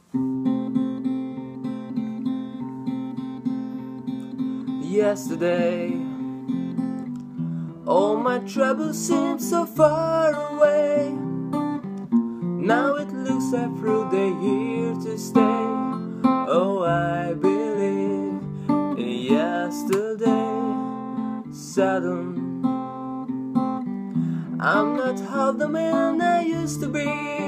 Yesterday, all my troubles seem so far away. Now it looks like through they're here to stay. Oh, I believe in yesterday. Sudden, I'm not half the man I used to be.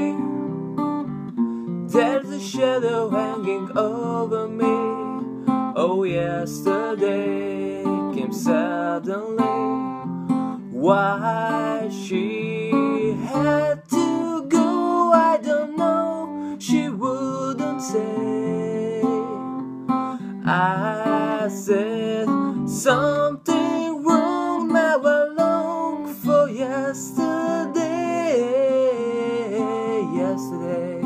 There's a shadow hanging over me. Oh, yesterday came suddenly. Why she had to go, I don't know. She wouldn't say. I said something wrong. Now I long for yesterday. Yesterday,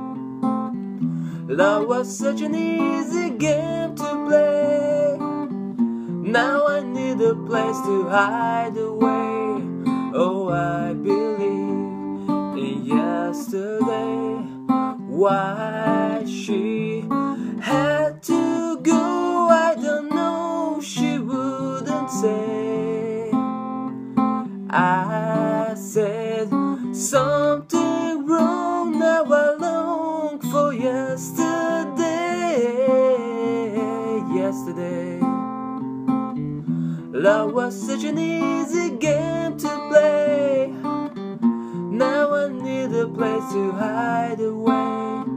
love was such an easy game to play. Now I need a place to hide away. Oh, I believe in yesterday. Why she had to go, I don't know. She wouldn't say. I said something wrong. Now I long for yesterday. Yesterday, love was such an easy game to play. Now I need a place to hide away.